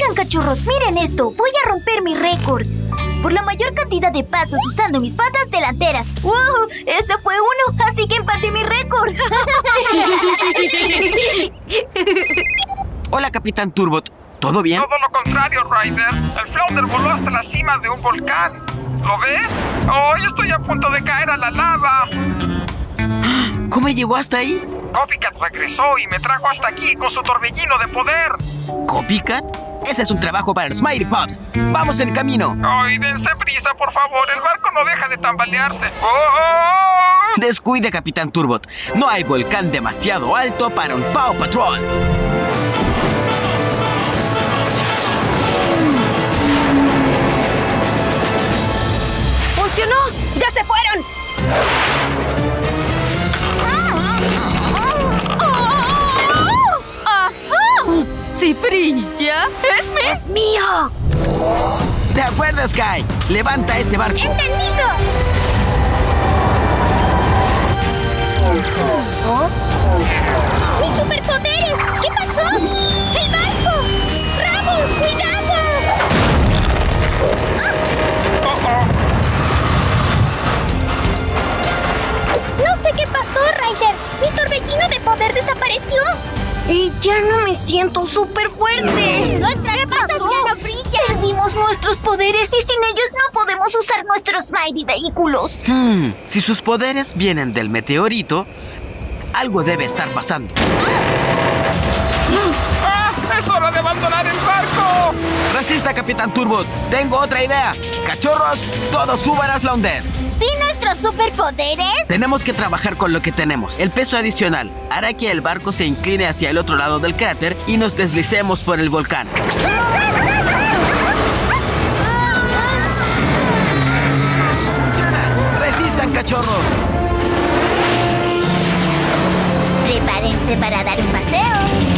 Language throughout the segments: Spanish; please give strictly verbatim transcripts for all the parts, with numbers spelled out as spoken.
Oigan, cachorros, miren esto. Voy a romper mi récord por la mayor cantidad de pasos usando mis patas delanteras. ¡Wow! Ese fue uno, así que empaté mi récord. Hola, Capitán Turbot. ¿Todo bien? Todo lo contrario, Ryder. El Flounder voló hasta la cima de un volcán. ¿Lo ves? ¡Oh, yo estoy a punto de caer a la lava! ¿Cómo llegó hasta ahí? Copycat regresó y me trajo hasta aquí con su torbellino de poder. ¿Copycat? Ese es un trabajo para los Mighty Pups. ¡Vamos en camino! ¡Ay, dense prisa, por favor! El barco no deja de tambalearse. ¡Oh, oh! Descuide, Capitán Turbot. No hay volcán demasiado alto para un Paw Patrol. ¡Funcionó! ¡Ya se fueron! ¡Si brilla! ¡Es mío! ¡Es mío! De acuerdo, Sky. Levanta ese barco. ¡Entendido! ¿Oh? ¡Mis superpoderes! ¿Qué pasó? ¡El barco! ¡Rabo! ¡Cuidado! Oh, oh. No sé qué pasó, Ryder. Mi torbellino de poder desapareció. Y ya no me siento súper fuerte. Nuestras patas ya no brillan. Perdimos nuestros poderes y sin ellos no podemos usar nuestros Mighty vehículos. Hmm, si sus poderes vienen del meteorito, algo debe estar pasando. ¡Ah! ¡Es hora de abandonar el barco! Resista, Capitán Turbot. Tengo otra idea. Cachorros, todos suban al Flounder. ¿Sin nuestros superpoderes? Tenemos que trabajar con lo que tenemos. El peso adicional hará que el barco se incline hacia el otro lado del cráter y nos deslicemos por el volcán. ¡Resistan, cachorros! Prepárense para dar un paseo.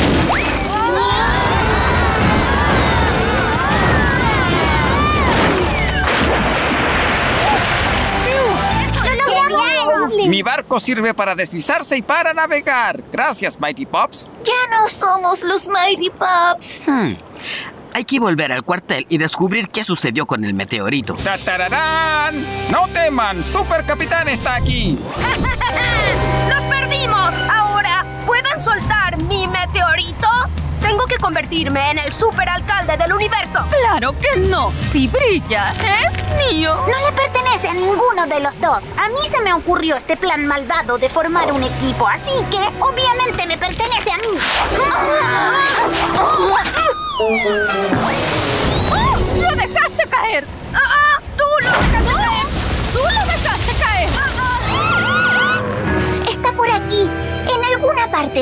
Mi barco sirve para deslizarse y para navegar. Gracias, Mighty Pups. Ya no somos los Mighty Pups. Hmm. Hay que volver al cuartel y descubrir qué sucedió con el meteorito. ¡Tatararán! ¡No teman! ¡Super Capitán está aquí! ¡Nos perdimos! Ahora, ¿pueden soltar mi meteorito? Tengo que convertirme en el superalcalde del universo. ¡Claro que no! ¡Si brilla, es mío! No le pertenece a ninguno de los dos. A mí se me ocurrió este plan malvado de formar un equipo, así que obviamente me pertenece a mí. ¡Lo dejaste caer! ¡Ah, ah! ¡Tú lo dejaste caer! ¡Tú lo dejaste caer! Está por aquí, en alguna parte.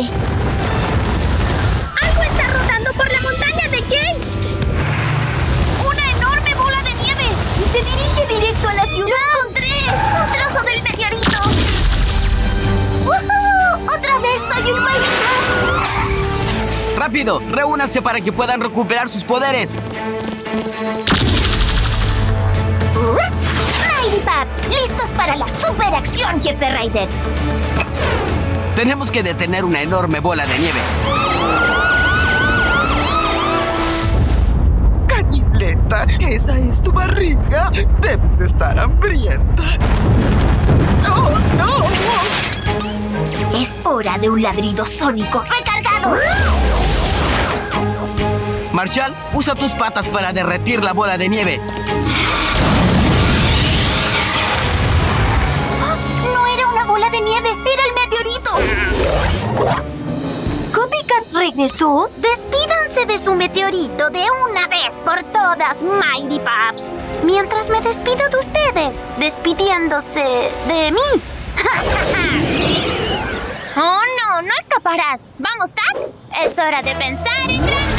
¡Algo está rotando por la montaña de Jay! ¡Una enorme bola de nieve! ¡Y se dirige directo a la ciudad! ¡Lo encontré! ¡Un trozo del meteorito! ¡Woohoo! ¡Otra vez soy un Mighty Pup! ¡Rápido! ¡Reúnanse para que puedan recuperar sus poderes! Mighty Pups, listos para la superacción, jefe Ryder. Tenemos que detener una enorme bola de nieve. Gallileta, ¿esa es tu barriga? Debes estar hambrienta. ¡Oh, no! Es hora de un ladrido sónico recargado. Marshall, usa tus patas para derretir la bola de nieve. No era una bola de nieve, era el meteorito. ¿Copycat regresó? Despídanse de su meteorito de una vez por todas, Mighty Pups. Mientras me despido de ustedes, despidiéndose de mí. Oh, no, no escaparás. Vamos, Tac. Es hora de pensar en grande.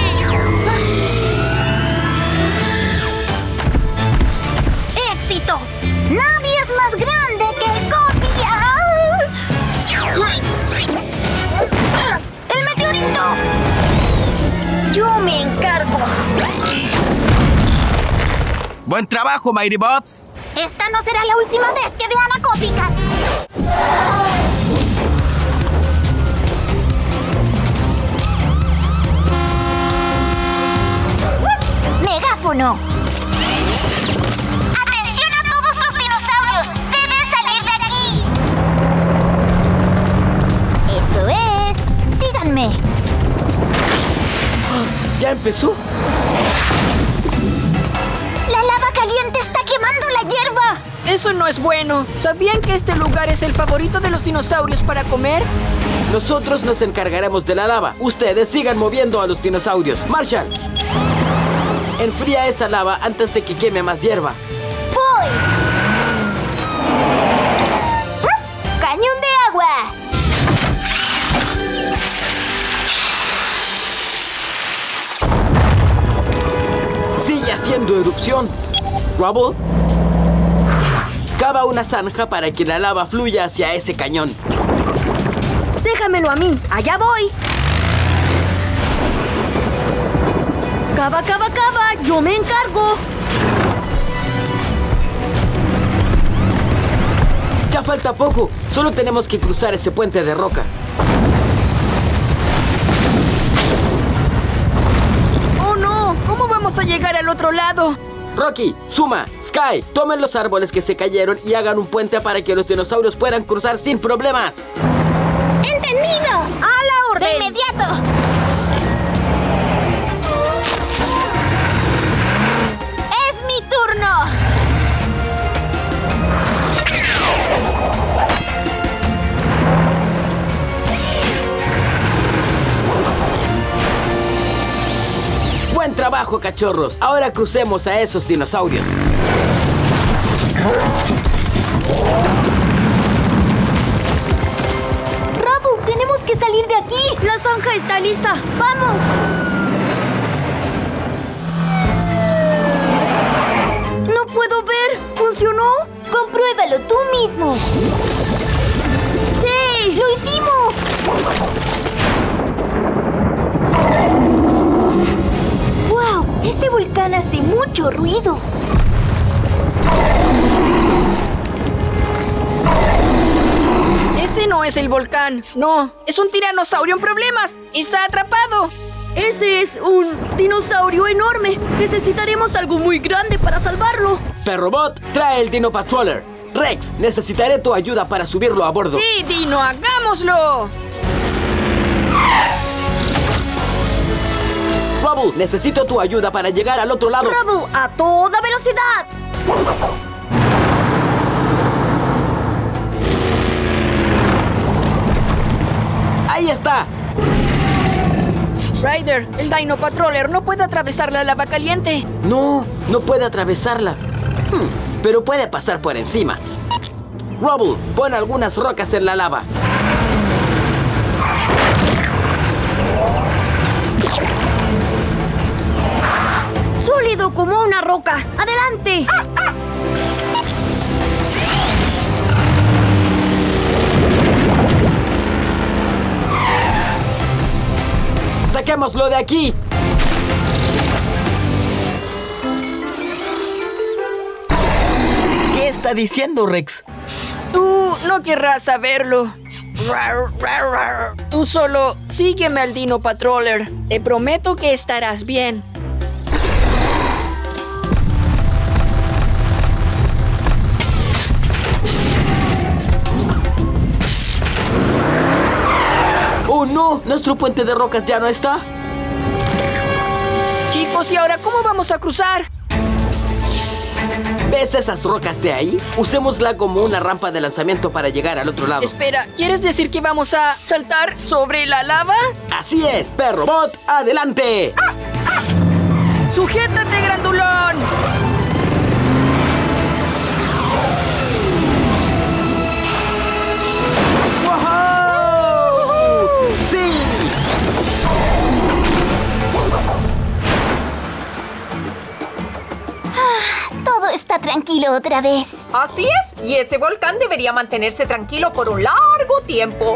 ¡Éxito! Nadie es más grande que el Copy. ¡El meteorito! Yo me encargo. ¡Buen trabajo, Mighty Pups! Esta no será la última vez que vean a Copycat. no. ¡Atención a todos los dinosaurios! ¡Deben salir de aquí! Eso es. Síganme. ¿Ya empezó? ¡La lava caliente está quemando la hierba! Eso no es bueno. ¿Sabían que este lugar es el favorito de los dinosaurios para comer? Nosotros nos encargaremos de la lava. Ustedes sigan moviendo a los dinosaurios. ¡Marshall! Enfría esa lava antes de que queme más hierba. ¡Voy! ¡Cañón de agua! Sigue haciendo erupción. Rubble, cava una zanja para que la lava fluya hacia ese cañón. Déjamelo a mí. Allá voy. Cava, cava, cava. Yo me encargo. Ya falta poco. Solo tenemos que cruzar ese puente de roca. ¡Oh, no! ¿Cómo vamos a llegar al otro lado? Rocky, Zuma, Sky, tomen los árboles que se cayeron y hagan un puente para que los dinosaurios puedan cruzar sin problemas. ¡Entendido! ¡A la orden! ¡De inmediato! ¡Es mi turno! ¡Buen trabajo, cachorros! Ahora crucemos a esos dinosaurios. ¡Rubble, tenemos que salir de aquí! La zanja está lista. ¡Vamos! No puedo ver. ¿Funcionó? ¡Compruébalo tú mismo! ¡Sí! ¡Lo hicimos! ¡Wow! Ese volcán hace mucho ruido. Ese no es el volcán. No, es un tiranosaurio en problemas. Está atrapado. Ese es un dinosaurio enorme. Necesitaremos algo muy grande para salvarlo. Perrobot, trae el Dino Patroller. Rex, necesitaré tu ayuda para subirlo a bordo. Sí, Dino, hagámoslo. Rubble, necesito tu ayuda para llegar al otro lado. Rubble, a toda velocidad. ¡Ahí está! Ryder, el Dino Patroller no puede atravesar la lava caliente. No, no puede atravesarla. Hmm, pero puede pasar por encima. Rubble, pon algunas rocas en la lava. Sólido como una roca. ¡Adelante! ¡Saquémoslo de aquí! ¿Qué está diciendo, Rex? Tú no querrás saberlo. Tú solo sígueme al Dino Patroller. Te prometo que estarás bien. ¡Oh, no! ¿Nuestro puente de rocas ya no está? Chicos, ¿y ahora cómo vamos a cruzar? ¿Ves esas rocas de ahí? Usémosla como una rampa de lanzamiento para llegar al otro lado. Espera, ¿quieres decir que vamos a saltar sobre la lava? ¡Así es! ¡Perrobot, adelante! ¡Ah! ¡Ah! ¡Sujétate, grandulón! ¡Wow! ¡Sí! Todo está tranquilo otra vez. Así es, y ese volcán debería mantenerse tranquilo por un largo tiempo.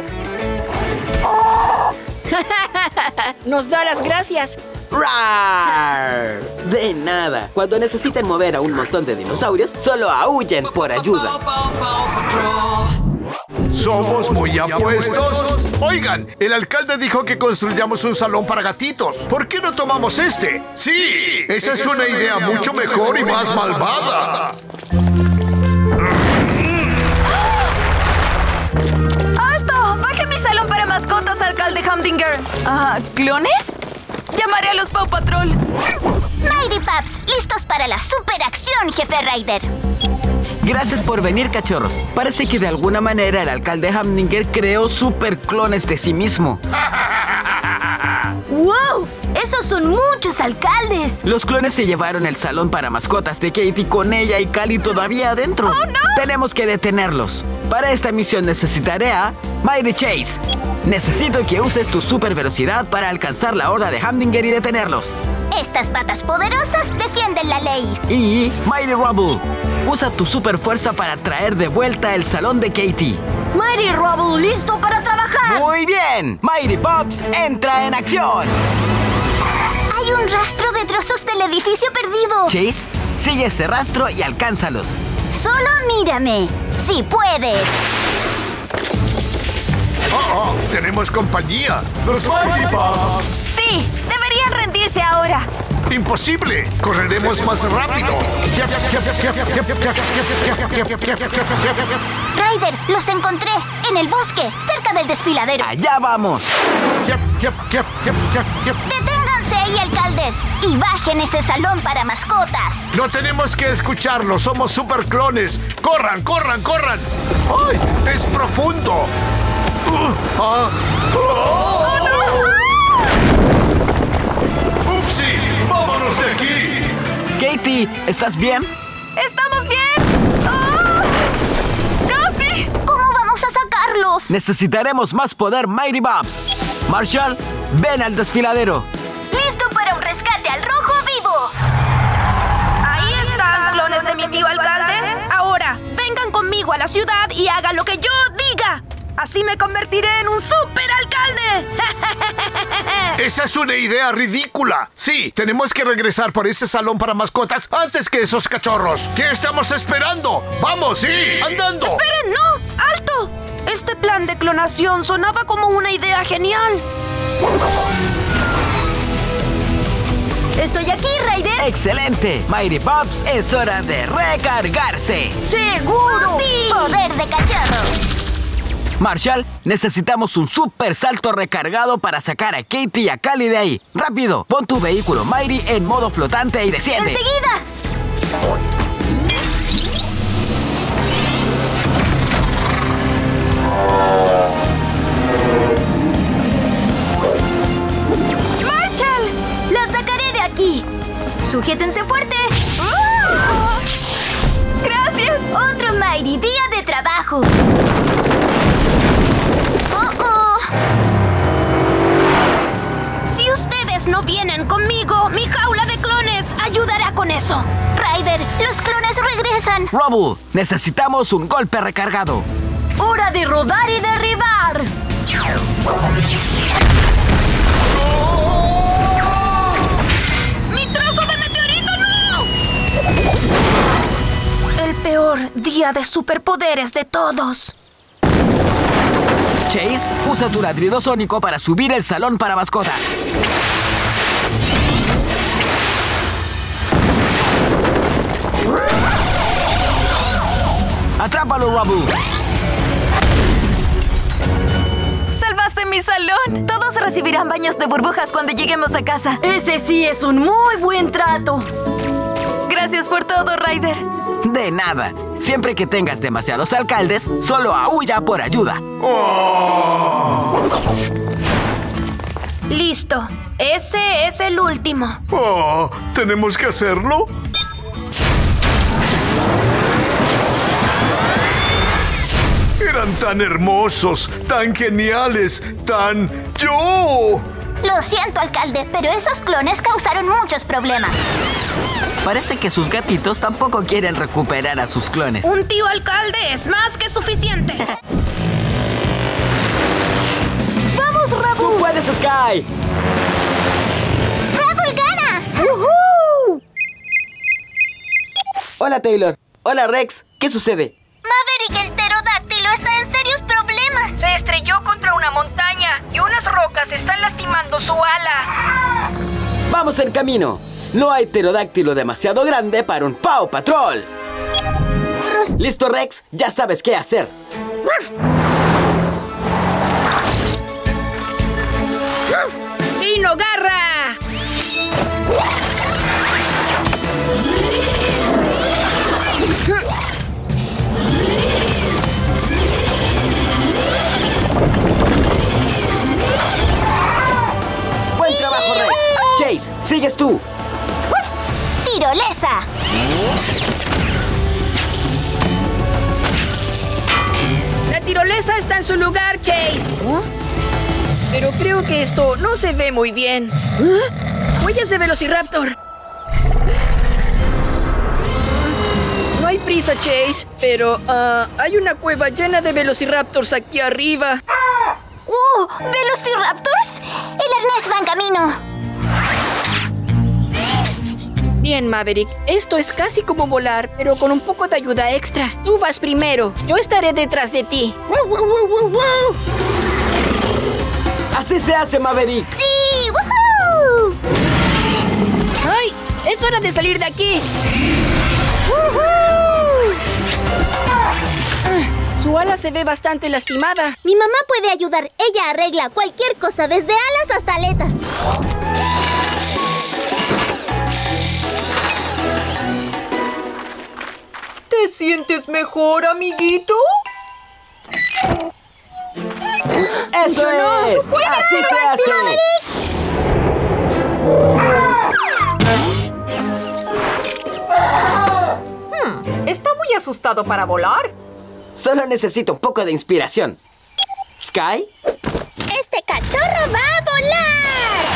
Nos da las gracias. ¡Rar! De nada. Cuando necesiten mover a un montón de dinosaurios, solo aúllen por ayuda. ¿Somos muy apuestos? Oigan, el alcalde dijo que construyamos un salón para gatitos. ¿Por qué no tomamos este? Sí, esa es una idea mucho mejor y más malvada. ¡Alto! ¡Baje mi salón para mascotas, alcalde Humdinger! Ah, ¿clones? Llamaré a los Paw Patrol. Mighty Pups, listos para la superacción, jefe Ryder. Gracias por venir, cachorros. Parece que de alguna manera el alcalde Humdinger creó superclones de sí mismo. ¡Wow! ¡Esos son muchos alcaldes! Los clones se llevaron el salón para mascotas de Katie con ella y Cali todavía adentro. ¡Oh, no! Tenemos que detenerlos. Para esta misión necesitaré a Mighty Chase. Necesito que uses tu super velocidad para alcanzar la horda de Humdinger y detenerlos. Estas patas poderosas defienden la ley. Y Mighty Rubble. Usa tu super fuerza para traer de vuelta el salón de Katie. Mighty Rubble, listo para trabajar. Muy bien. Mighty Pups entra en acción. Hay un rastro de trozos del edificio perdido. Chase, sigue ese rastro y alcánzalos. Solo mírame. ¡Si puedes! Oh, oh, tenemos compañía. Los Mighty Pups. Sí, deberían rendirse ahora. ¡Imposible! ¡Correremos más rápido! Ryder, los encontré en el bosque, cerca del desfiladero. Allá vamos. ¡Deténganse ahí, alcaldes! Y bajen ese salón para mascotas. No tenemos que escucharlo, somos superclones. ¡Corran, corran, corran! ¡Ay! ¡Es profundo! Uh, ah, oh. ¡Upsi! ¡Vámonos de aquí! Katie, ¿estás bien? ¡Estamos bien! ¡Oh! ¡Casi! ¿Cómo vamos a sacarlos? Necesitaremos más poder, Mighty Pups. Marshall, ven al desfiladero. ¡Listo para un rescate al rojo vivo! Ahí están, clones de mi tío alcalde. Ahora, vengan conmigo a la ciudad y hagan lo que yo diga. Así me convertiré en un superalcalde. ¡Esa es una idea ridícula! Sí, tenemos que regresar por ese salón para mascotas antes que esos cachorros. ¿Qué estamos esperando? ¡Vamos, sí! ¡Andando! ¡Esperen, no! ¡Alto! Este plan de clonación sonaba como una idea genial. ¡Estoy aquí, Ryder! ¡Excelente! Mighty Pups, es hora de recargarse. ¡Seguro! ¡Sí! ¡Poder de cachorro! Marshall, necesitamos un super salto recargado para sacar a Katie y a Cali de ahí. ¡Rápido! Pon tu vehículo Mighty en modo flotante y desciende. ¡Enseguida! ¡Marshall! ¡La sacaré de aquí! ¡Sujétense fuerte! ¡Oh! ¡Gracias! ¡Otro Mighty día de trabajo! ¡Oh, oh! Si ustedes no vienen conmigo, mi jaula de clones ayudará con eso. Ryder, los clones regresan. Rubble, necesitamos un golpe recargado. ¡Hora de rodar y derribar! ¡Mi trozo de meteorito, no! El peor día de superpoderes de todos. Chase, usa tu ladrido sónico para subir el salón para mascotas. ¡Atrápalo, Rubble! ¡Salvaste mi salón! Todos recibirán baños de burbujas cuando lleguemos a casa. Ese sí es un muy buen trato. Gracias por todo, Ryder. De nada. Siempre que tengas demasiados alcaldes, solo aúlla por ayuda. Oh. Listo. Ese es el último. Oh, ¿tenemos que hacerlo? Eran tan hermosos, tan geniales, tan... ¡yo! Lo siento, alcalde, pero esos clones causaron muchos problemas. Parece que sus gatitos tampoco quieren recuperar a sus clones. Un tío alcalde es más que suficiente. ¡Vamos, Rubble! ¡Tú puedes, Sky! ¡Rubble gana! ¡Woohoo! Hola, Taylor. Hola, Rex. ¿Qué sucede? Maverick el pterodáctilo está en serios problemas. Se estrelló contra una montaña y unas rocas están lastimando su ala. ¡Vamos en camino! No hay pterodáctilo demasiado grande para un Paw Patrol. ¿Listo, Rex? Ya sabes qué hacer. ¡Dino Garra! ¡Buen trabajo, Rex! Chase, sigues tú. ¡Tirolesa! La tirolesa está en su lugar, Chase. ¿Oh? Pero creo que esto no se ve muy bien. ¿Ah? Huellas de Velociraptor. No hay prisa, Chase, pero uh, hay una cueva llena de Velociraptors aquí arriba. ¡Uh! ¿Velociraptors? El arnés va en camino. Bien, Maverick. Esto es casi como volar, pero con un poco de ayuda extra. Tú vas primero. Yo estaré detrás de ti. ¡Así se hace, Maverick! ¡Sí! ¡Woohoo! ¡Ay! ¡Es hora de salir de aquí! Su ala se ve bastante lastimada. Mi mamá puede ayudar. Ella arregla cualquier cosa, desde alas hasta aletas. ¿Te sientes mejor, amiguito? ¡Eso es! ¡Así se hace! Hmm, está muy asustado para volar. Solo necesito un poco de inspiración. ¿Sky? ¡Este cachorro va a volar!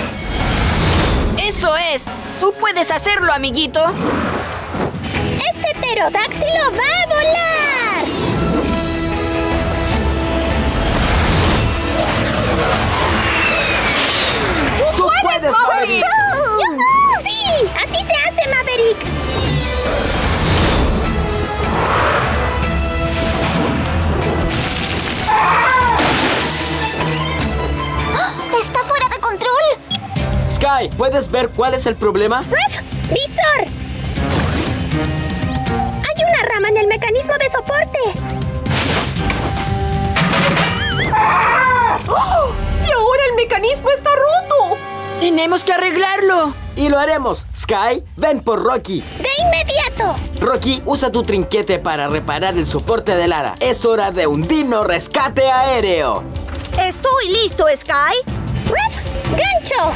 ¡Eso es! ¡Tú puedes hacerlo, amiguito! ¡Este pterodáctilo va a volar! ¡Tú puedes, Maverick! ¡Uh! ¡Sí! ¡Así se hace, Maverick! ¡Está fuera de control! Sky, ¿puedes ver cuál es el problema? ¡Ref! ¡Visor! ¡Hay una rama en el mecanismo de soporte! ¡Oh! ¡Y ahora el mecanismo está roto! ¡Tenemos que arreglarlo! Y lo haremos. Sky, ven por Rocky. ¡De inmediato! Rocky, usa tu trinquete para reparar el soporte del ala. Es hora de un dino rescate aéreo. ¡Estoy listo, Sky! ¡Ref! ¡Gancho!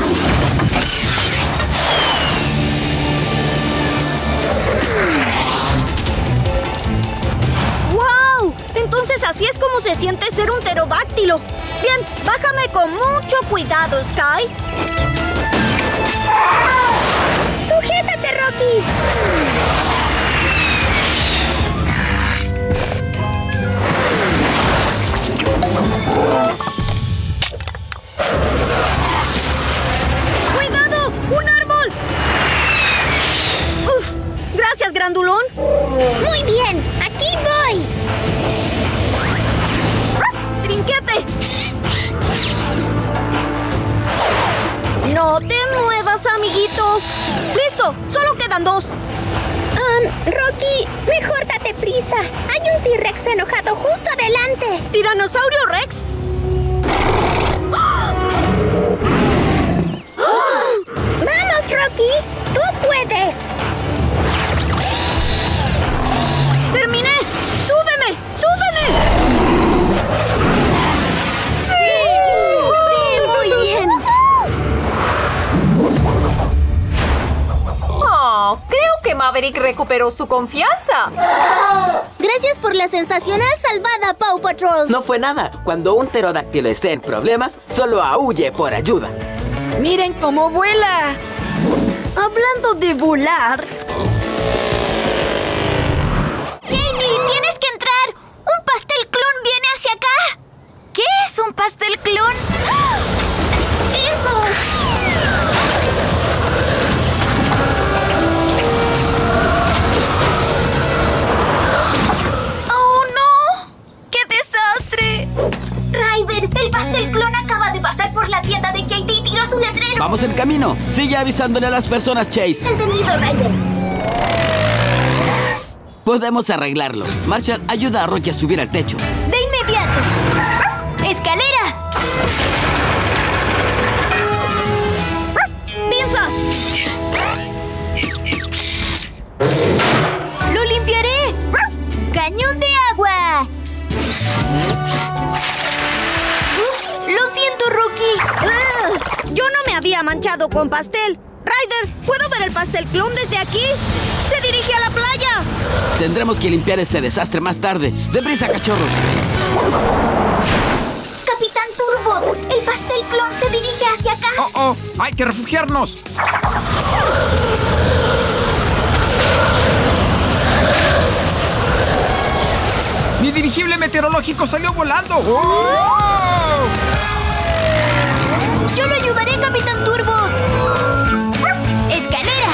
¡Wow! Entonces así es como se siente ser un pterodáctilo. Bien, bájame con mucho cuidado, Sky. ¡Sujétate, Rocky! ¡Cuidado! ¡Un árbol! ¡Uf! ¡Gracias, grandulón! ¡Muy bien! ¡Aquí voy! ¡Trinquete! ¡No te muevas, amiguito! ¡Listo! ¡Solo quedan dos! Um, Rocky, mejor date prisa. Hay un T-Rex enojado justo adelante. ¿Tiranosaurio Rex? ¡Vamos, Rocky! ¡Tú puedes! ¡Terminé! ¡Súbeme! ¡Súbeme! ¡Sí! ¡Sí! ¡Muy bien! Oh, creo que Maverick recuperó su confianza. Gracias por la sensacional salvada, Paw Patrol. No fue nada. Cuando un pterodáctilo esté en problemas, solo aúlle por ayuda. ¡Miren cómo vuela! Hablando de volar... ¡Katie, tienes que entrar! ¡Un pastel clon viene hacia acá! ¿Qué es un pastel clon? ¡Ah! ¡Eso! ¡Oh, no! ¡Qué desastre! su letrero. ¡Vamos en camino! Sigue avisándole a las personas, Chase. Entendido, Ryder. Podemos arreglarlo. Marshall, ayuda a Rocky a subir al techo. De inmediato. ¡Escalera! ¡Pinzas! ¡Lo limpiaré! ¡Cañón de agua! ¡Lo siento, Rocky! ¡Ugh! Yo no me había manchado con pastel. Ryder, ¿puedo ver el pastel clon desde aquí? ¡Se dirige a la playa! Tendremos que limpiar este desastre más tarde. ¡Deprisa, cachorros! ¡Capitán Turbo! ¡El pastel clon se dirige hacia acá! ¡Oh, oh! ¡Hay que refugiarnos! ¡Mi dirigible meteorológico salió volando! ¡Oh! ¡Yo lo ayudaré, Capitán Turbo! ¡Escalera!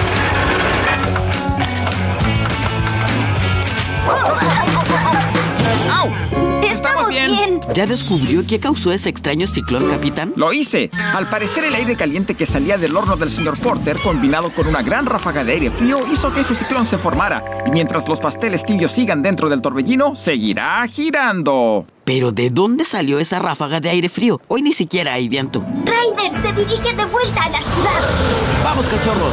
¡Au! ¡Estamos bien! ¿Ya descubrió qué causó ese extraño ciclón, capitán? Lo hice. Al parecer, el aire caliente que salía del horno del señor Porter, combinado con una gran ráfaga de aire frío, hizo que ese ciclón se formara. Y mientras los pasteles tibios sigan dentro del torbellino, seguirá girando. ¿Pero de dónde salió esa ráfaga de aire frío? Hoy ni siquiera hay viento. Ryder se dirige de vuelta a la ciudad. ¡Vamos, cachorros!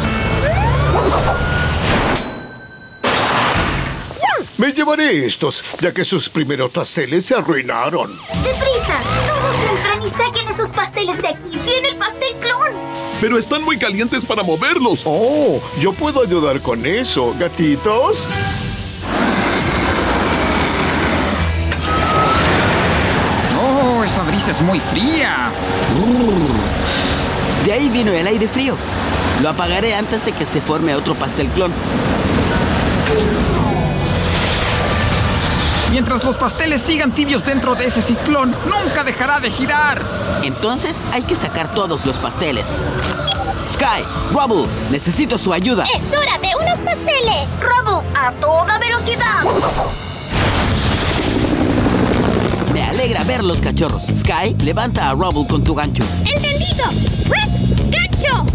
Me llevaré estos, ya que sus primeros pasteles se arruinaron. ¡Deprisa! ¡Todos entran y saquen esos pasteles de aquí! ¡Viene el pastel clon! Pero están muy calientes para moverlos. Oh, yo puedo ayudar con eso, gatitos. ¡Oh, esa brisa es muy fría! De ahí vino el aire frío. Lo apagaré antes de que se forme otro pastel clon. Mientras los pasteles sigan tibios dentro de ese ciclón, nunca dejará de girar. Entonces hay que sacar todos los pasteles. Sky, Rubble, necesito su ayuda. ¡Es hora de unos pasteles! ¡Rubble, a toda velocidad! Me alegra verlos, cachorros. Sky, levanta a Rubble con tu gancho. ¡Entendido! ¡Gancho!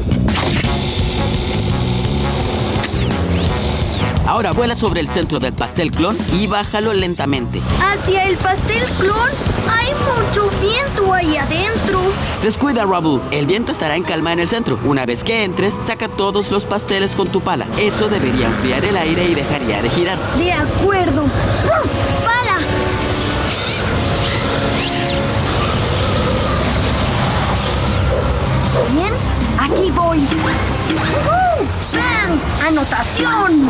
Ahora vuela sobre el centro del pastel clon y bájalo lentamente. ¿Hacia el pastel clon? Hay mucho viento ahí adentro. Descuida, Rubble. El viento estará en calma en el centro. Una vez que entres, saca todos los pasteles con tu pala. Eso debería enfriar el aire y dejaría de girar. De acuerdo. ¡Uh! ¡Pala! Bien, aquí voy. ¡Uh! ¡Bang! ¡Anotación!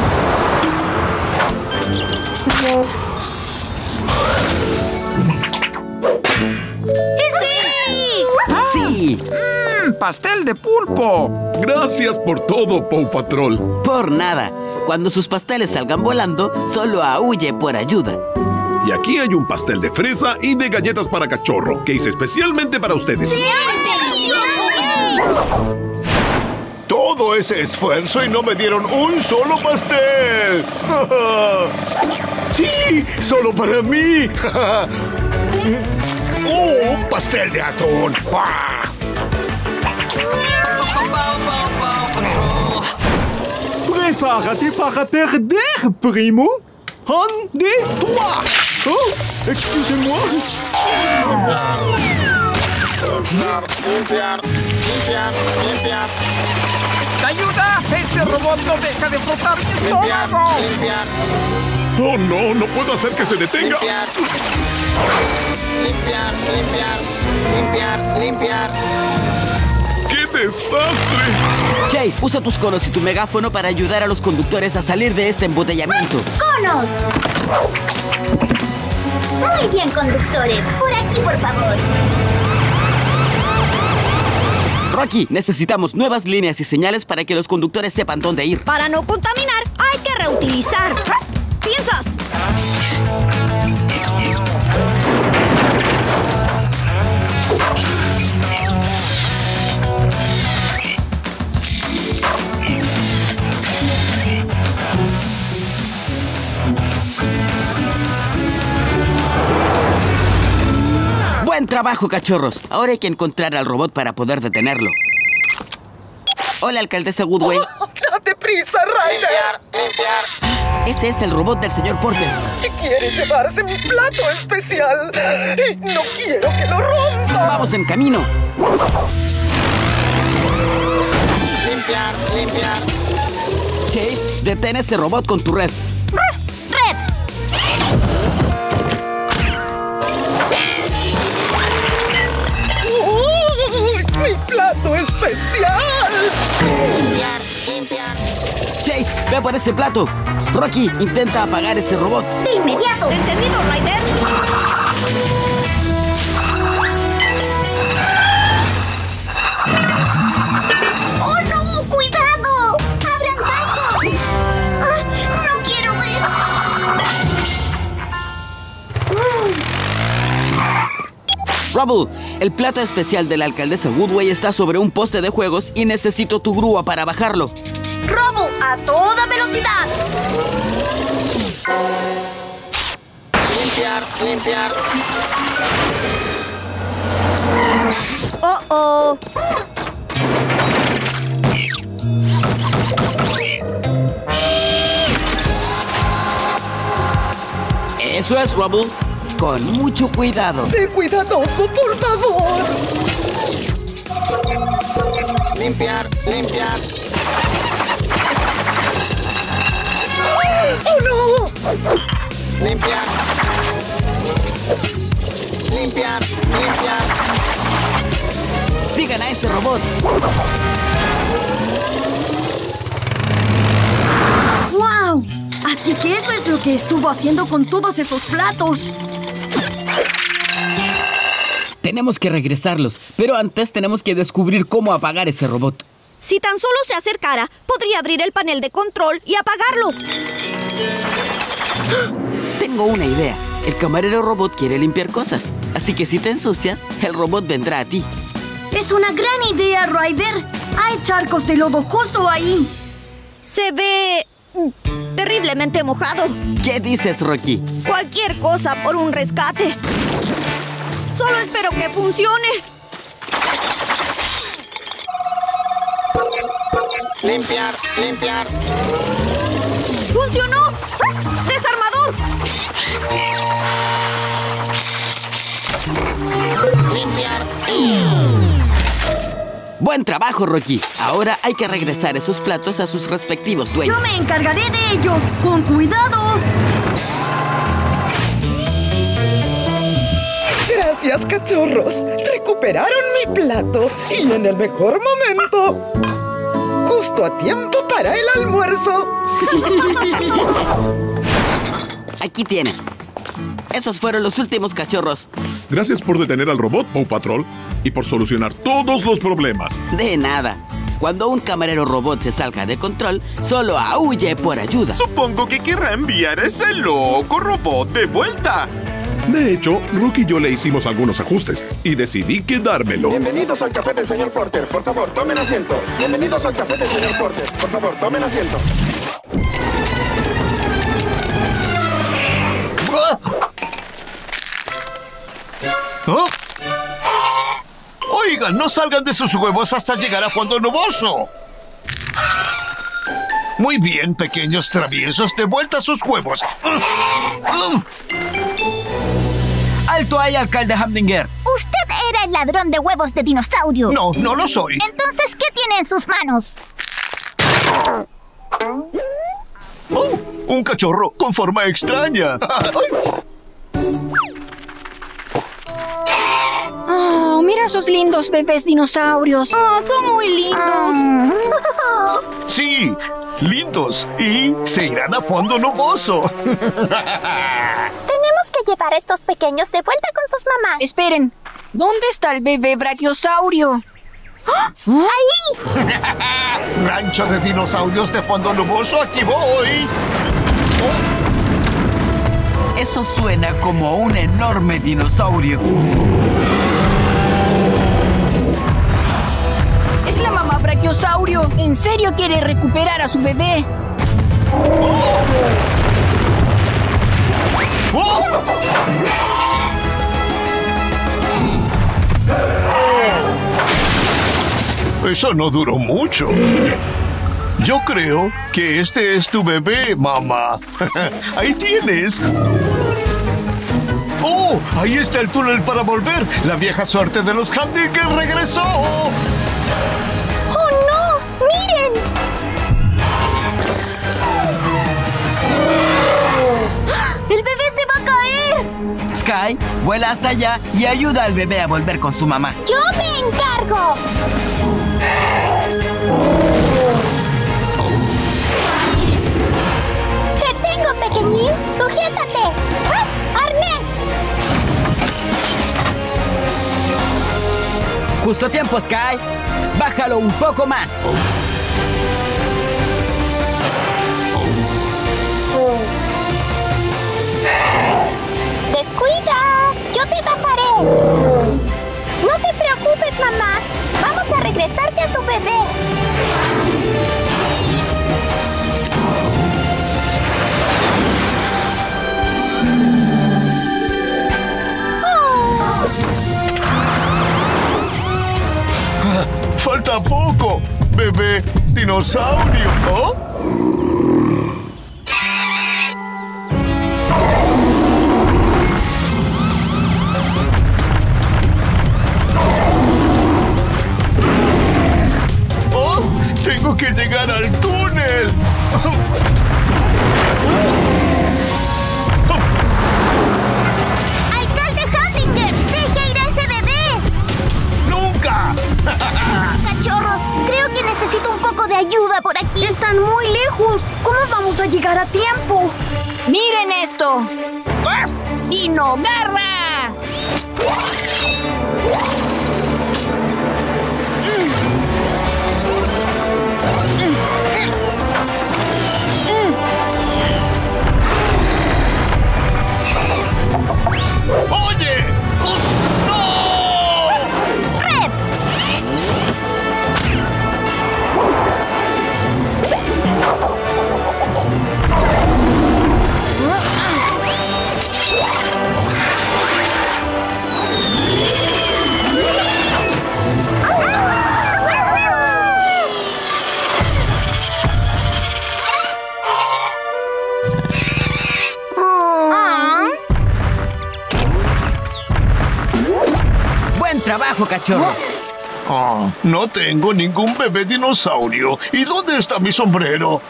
¡Sí! ¡Sí! ¡Mmm! ¡Pastel de pulpo! Gracias por todo, Paw Patrol. Por nada. Cuando sus pasteles salgan volando, solo aúlle por ayuda. Y aquí hay un pastel de fresa y de galletas para cachorro, que hice especialmente para ustedes. Todo ese esfuerzo y no me dieron un solo pastel. ¡Sí! ¡Solo para mí! ¡Oh! ¡Un pastel de atún! Prépare-te para perder, primo. Un, deux, trois. Oh, excusez-moi. ¡Ayuda! ¡Este robot no deja de flotar mi estómago! Oh, no, no puedo hacer que se detenga. Limpiar, limpiar, limpiar, limpiar. ¡Qué desastre! Chase, usa tus conos y tu megáfono para ayudar a los conductores a salir de este embotellamiento. ¡Conos! Muy bien, conductores. Por aquí, por favor. Rocky, necesitamos nuevas líneas y señales para que los conductores sepan dónde ir. Para no contaminar, hay que reutilizar. ¿Piensas? ¡Buen trabajo! trabajo, cachorros. Ahora hay que encontrar al robot para poder detenerlo. Hola, alcaldesa Woodway. Oh, ¡date prisa, Ryder! Ese es el robot del señor Porter. Quiere llevarse mi plato especial. Y no quiero que lo rompa. Vamos en camino. Limpiar, limpiar. Chase, detén ese robot con tu red. ¡Red! ¡Uy! ¡Mi plato especial! Limpiar, limpiar. Chase, ve por ese plato. Rocky, intenta apagar ese robot. ¡De inmediato! ¿Entendido, Ryder? ¡Oh, no! ¡Cuidado! ¡Abran paso! Ah, ¡no quiero ver! Rubble, el plato especial de la alcaldesa Woodway está sobre un poste de juegos y necesito tu grúa para bajarlo. ¡Robo a toda velocidad! Limpiar, limpiar. ¡Oh, oh! Eso es, Rubble. Con mucho cuidado. ¡Sé cuidadoso, por favor! Limpiar, limpiar. ¡Oh, no! Limpiar. Limpiar, limpiar. Sigan a ese robot. ¡Wow! Así que eso es lo que estuvo haciendo con todos esos platos. Tenemos que regresarlos, pero antes tenemos que descubrir cómo apagar ese robot. Si tan solo se acercara, podría abrir el panel de control y apagarlo. Tengo una idea. El camarero robot quiere limpiar cosas, así que si te ensucias, el robot vendrá a ti. Es una gran idea, Ryder. Hay charcos de lodo justo ahí. Se ve terriblemente mojado. ¿Qué dices, Rocky? Cualquier cosa por un rescate. Solo espero que funcione. Limpiar, limpiar. ¡Funcionó! ¡Desarmador! Limpiar. Buen trabajo, Rocky. Ahora hay que regresar esos platos a sus respectivos dueños. Yo me encargaré de ellos. ¡Con cuidado! Gracias, cachorros. Recuperaron mi plato y en el mejor momento. Justo a tiempo para el almuerzo. Aquí tienen. Esos fueron los últimos cachorros. Gracias por detener al robot, Paw Patrol, y por solucionar todos los problemas. De nada. Cuando un camarero robot se salga de control, solo aúlle por ayuda. Supongo que querrá enviar a ese loco robot de vuelta. De hecho, Rocky y yo le hicimos algunos ajustes y decidí quedármelo. Bienvenidos al café del señor Porter. Por favor, tomen asiento. Bienvenidos al café del señor Porter. Por favor, tomen asiento. ¿Oh? Oigan, no salgan de sus huevos hasta llegar a fondo nuboso. Muy bien, pequeños traviesos, de vuelta a sus huevos. ¡Alto ahí, alcalde Hamdinger! Usted era el ladrón de huevos de dinosaurio. No, no lo soy. Entonces, ¿qué tiene en sus manos? Oh, un cachorro con forma extraña. Oh, mira esos lindos bebés dinosaurios. Oh, son muy lindos. Sí, lindos. Y se irán a fondo nuboso. Tenemos que llevar a estos pequeños de vuelta con sus mamás. Esperen, ¿dónde está el bebé brachiosaurio? ¡Ahí! Rancho de dinosaurios de fondo nuboso, aquí voy. Oh. Eso suena como un enorme dinosaurio. Es la mamá brachiosaurio. ¿En serio quiere recuperar a su bebé? Oh. Oh. Eso no duró mucho. Yo creo que este es tu bebé, mamá. Ahí tienes. ¡Oh! Ahí está el túnel para volver. La vieja suerte de los Hamdinger regresó. ¡Oh, no! ¡Miren! ¡El bebé se va a caer! Sky, vuela hasta allá y ayuda al bebé a volver con su mamá. ¡Yo me encargo! ¡Te tengo, pequeñín! ¡Sujétate! ¡Arnés! Justo a tiempo, Sky. Bájalo un poco más. ¡Descuida! ¡Yo te bajaré! No te preocupes, mamá. Vamos a regresarte a tu bebé. Oh. Falta poco, bebé dinosaurio. ¿Oh? ¡Tengo que llegar al túnel! ¡Alcalde Hamdinger! ¡Deje ir a ese bebé! ¡Nunca! Cachorros, creo que necesito un poco de ayuda por aquí. Están muy lejos. ¿Cómo vamos a llegar a tiempo? ¡Miren esto! ¡Dino Garra! ¡Oye! ¡No! ¡Red! ¡Buen trabajo, cachorros! Oh, no tengo ningún bebé dinosaurio. ¿Y dónde está mi sombrero?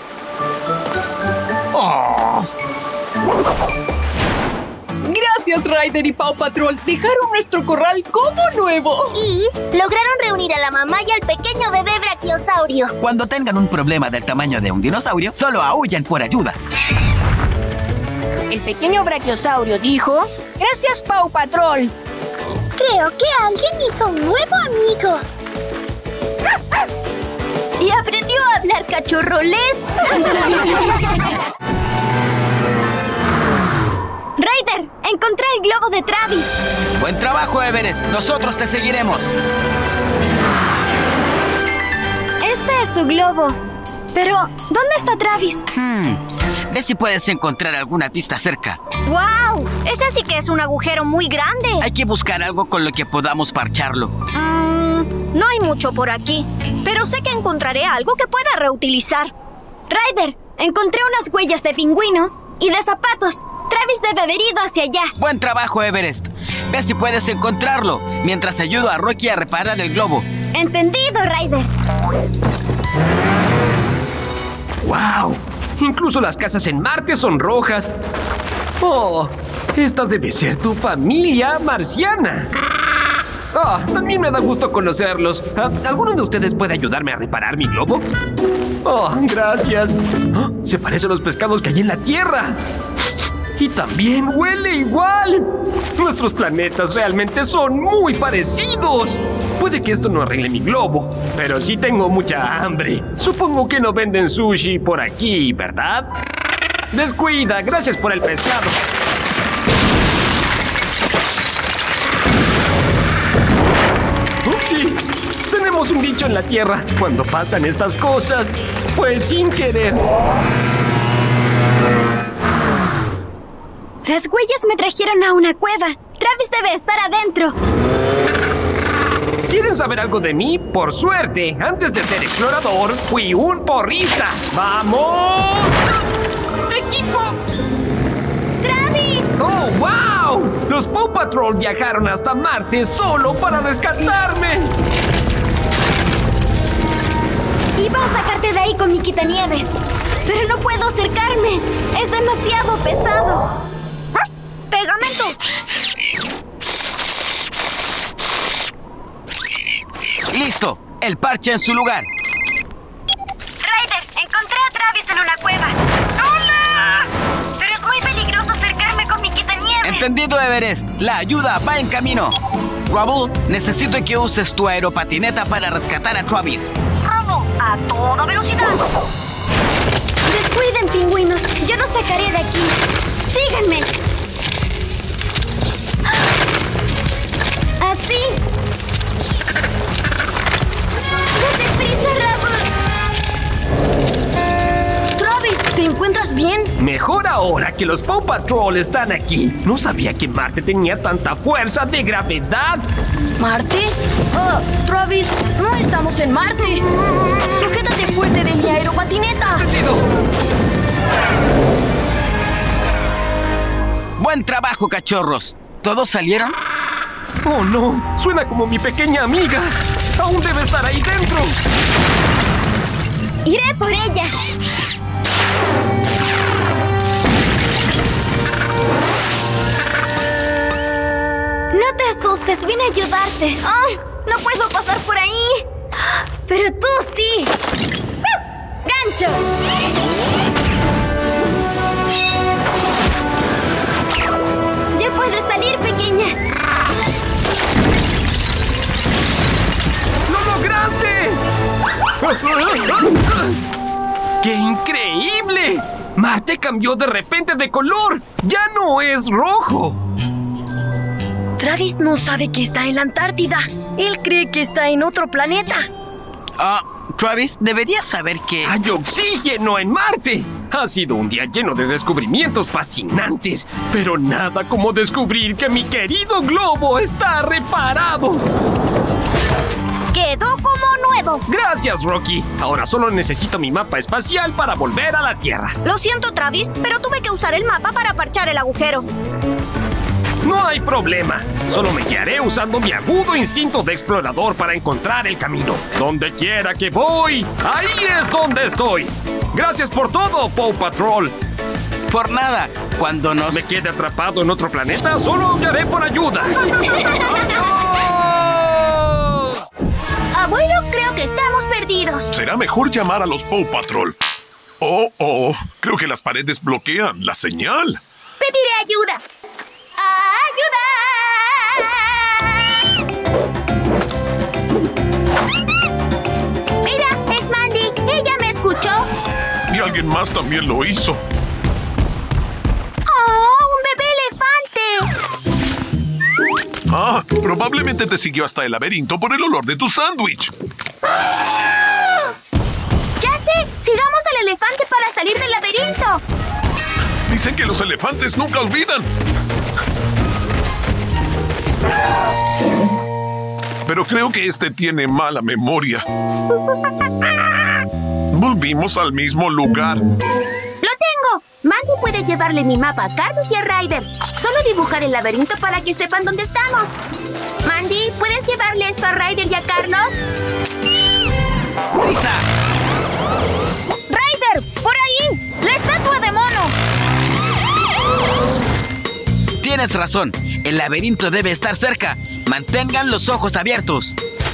Oh. Gracias, Ryder y Paw Patrol. Dejaron nuestro corral como nuevo. Y lograron reunir a la mamá y al pequeño bebé brachiosaurio. Cuando tengan un problema del tamaño de un dinosaurio, solo aúllan por ayuda. El pequeño brachiosaurio dijo: ¡Gracias, Paw Patrol! Creo que alguien hizo un nuevo amigo. ¿Y aprendió a hablar cachorroles? ¡Ryder! ¡Encontré el globo de Travis! ¡Buen trabajo, Everest! ¡Nosotros te seguiremos! Este es su globo. Pero, ¿dónde está Travis? Hmm. Ve si puedes encontrar alguna pista cerca. ¡Wow! Ese sí que es un agujero muy grande. Hay que buscar algo con lo que podamos parcharlo. Mm, no hay mucho por aquí, pero sé que encontraré algo que pueda reutilizar. Ryder, encontré unas huellas de pingüino y de zapatos. Travis debe haber ido hacia allá. Buen trabajo, Everest. Ve si puedes encontrarlo, mientras ayudo a Rocky a reparar el globo. Entendido, Ryder. ¡Wow! Incluso las casas en Marte son rojas. ¡Oh! Esta debe ser tu familia marciana. ¡Oh! A mí me da gusto conocerlos. ¿Alguno de ustedes puede ayudarme a reparar mi globo? ¡Oh! ¡Gracias! ¡Oh! Se parece a los pescados que hay en la Tierra. Y también huele igual. Nuestros planetas realmente son muy parecidos. Puede que esto no arregle mi globo, pero sí tengo mucha hambre. Supongo que no venden sushi por aquí, ¿verdad? Descuida, gracias por el pescado. ¡Upsi! Tenemos un dicho en la Tierra. Cuando pasan estas cosas, fue sin querer. Las huellas me trajeron a una cueva. Travis debe estar adentro. ¿Quieren saber algo de mí? Por suerte, antes de ser explorador, fui un porrista. ¡Vamos! ¡Equipo! ¡Travis! ¡Oh, wow! Los Paw Patrol viajaron hasta Marte solo para rescatarme. Iba a sacarte de ahí con mi quitanieves, pero no puedo acercarme. Es demasiado pesado. ¡Pegamento! ¡Listo! El parche en su lugar. Ryder, encontré a Travis en una cueva. ¡Hola! Pero es muy peligroso acercarme con mi quitanieves. Entendido, Everest. La ayuda va en camino. Rubble, necesito que uses tu aeropatineta para rescatar a Travis. ¡Rubble, a toda velocidad! Descuiden, pingüinos. Yo los sacaré de aquí. ¡Síganme! ¡Así! ¡Date prisa, Rubble! Travis, ¿te encuentras bien? Mejor ahora que los Paw Patrol están aquí. No sabía que Marte tenía tanta fuerza de gravedad. ¿Marte? Oh, Travis, no estamos en Marte. Sujétate fuerte de mi aeropatineta. Buen trabajo, cachorros. ¿Todos salieron? Oh, no. Suena como mi pequeña amiga. Aún debe estar ahí dentro. Iré por ella. No te asustes, vine a ayudarte. Oh, no puedo pasar por ahí. Pero tú sí. ¡Gancho! Ya puedes salir, pequeña. ¡Lo lograste! ¡Qué increíble! Marte cambió de repente de color. ¡Ya no es rojo! Travis no sabe que está en la Antártida. Él cree que está en otro planeta. Ah, Travis, deberías saber que... ¡Hay oxígeno en Marte! Ha sido un día lleno de descubrimientos fascinantes, pero nada como descubrir que mi querido globo está reparado. ¡Quedó como nuevo! Gracias, Rocky. Ahora solo necesito mi mapa espacial para volver a la Tierra. Lo siento, Travis, pero tuve que usar el mapa para parchar el agujero. No hay problema. Solo me guiaré usando mi agudo instinto de explorador para encontrar el camino. Donde quiera que voy, ahí es donde estoy. Gracias por todo, Paw Patrol. Por nada. Cuando nos... me quede atrapado en otro planeta, solo aullaré por ayuda. Abuelo, creo que estamos perdidos. Será mejor llamar a los Paw Patrol. Oh, oh, creo que las paredes bloquean la señal. Pediré ayuda. ¡Ayuda! Mira, es Mandy. Ella me escuchó. Y alguien más también lo hizo. ¡Oh, un bebé elefante! Ah, probablemente te siguió hasta el laberinto por el olor de tu sándwich. ¡Ya sé! ¡Sigamos al elefante para salir del laberinto! Dicen que los elefantes nunca olvidan. Pero creo que este tiene mala memoria. Volvimos al mismo lugar. ¡Lo tengo! Mandy puede llevarle mi mapa a Carlos y a Ryder. Solo dibujar el laberinto para que sepan dónde estamos. Mandy, ¿puedes llevarle esto a Ryder y a Carlos? ¡Lisa! ¡Ryder! ¡Por ahí! ¡La estatua de mono! Tienes razón. El laberinto debe estar cerca. Mantengan los ojos abiertos.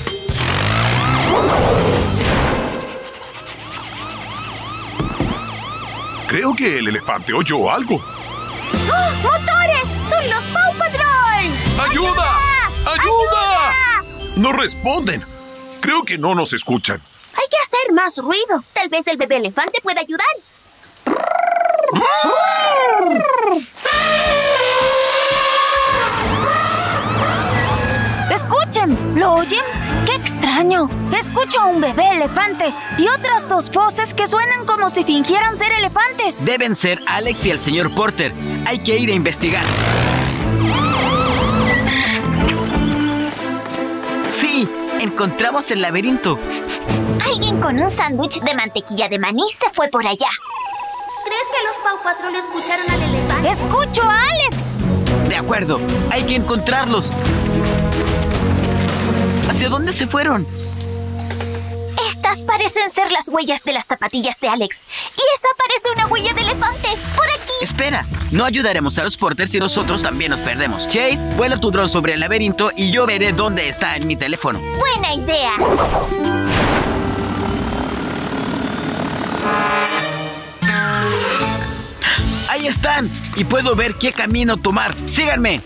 Creo que el elefante oyó algo. ¡Oh, ¡motores! ¡Son los Paw Patrol! ¡Ayuda! ¡Ayuda! No responden. Creo que no nos escuchan. Hay que hacer más ruido. Tal vez el bebé elefante pueda ayudar. ¡Escuchen! ¿Lo oyen? ¡Qué extraño! Escucho a un bebé elefante y otras dos voces que suenan como si fingieran ser elefantes. Deben ser Alex y el señor Porter. Hay que ir a investigar. ¡Sí! Encontramos el laberinto. Alguien con un sándwich de mantequilla de maní se fue por allá. ¿Crees que los Paw Patrol escucharon al elefante? ¡Escucho a Alex! De acuerdo, hay que encontrarlos. ¿Hacia dónde se fueron? Estas parecen ser las huellas de las zapatillas de Alex. Y esa parece una huella de elefante. ¡Por aquí! Espera, no ayudaremos a los Porters si nosotros también nos perdemos. Chase, vuela tu dron sobre el laberinto y yo veré dónde está en mi teléfono. ¡Buena idea! ¡Ahí están! Y puedo ver qué camino tomar. ¡Síganme!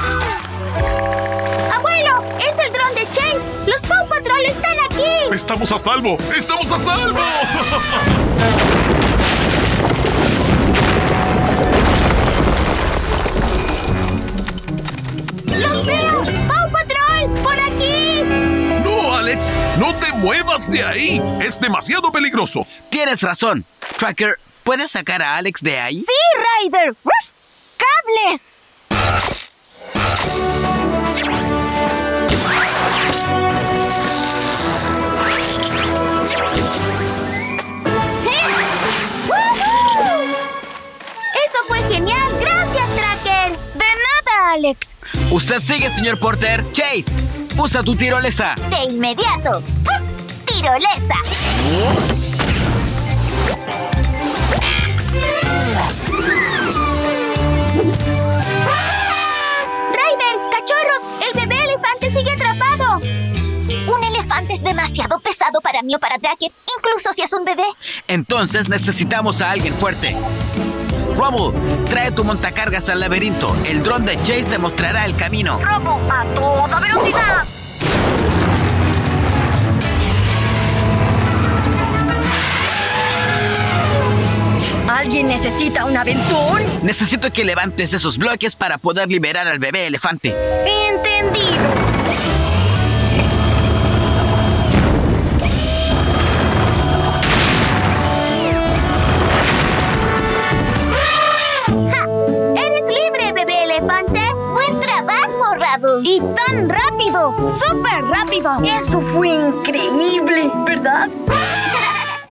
¡Abuelo! ¡Es el dron de Chase! ¡Los Paw Patrol están aquí! ¡Estamos a salvo! ¡Estamos a salvo! ¡Los veo! ¡Paw Patrol! ¡Por aquí! ¡No, Alex! ¡No te muevas de ahí! ¡Es demasiado peligroso! Tienes razón. Tracker, ¿puedes sacar a Alex de ahí? ¡Sí, Ryder! ¡Ruff! ¡Cables! ¡Eso fue genial! ¡Gracias, Tracker! ¡De nada, Alex! Usted sigue, señor Porter. Chase, usa tu tirolesa. De inmediato. ¡Tirolesa! ¡Ryder! ¡Cachorros! ¡El bebé elefante sigue atrapado! Un elefante es demasiado pesado para mí o para Tracker, incluso si es un bebé. Entonces necesitamos a alguien fuerte. Rubble, trae tu montacargas al laberinto. El dron de Chase te mostrará el camino. ¡Rubble, a toda velocidad! ¿Alguien necesita un aventón? Necesito que levantes esos bloques para poder liberar al bebé elefante. ¡Entendido! ¡Y tan rápido! ¡Súper rápido! Eso fue increíble, ¿verdad?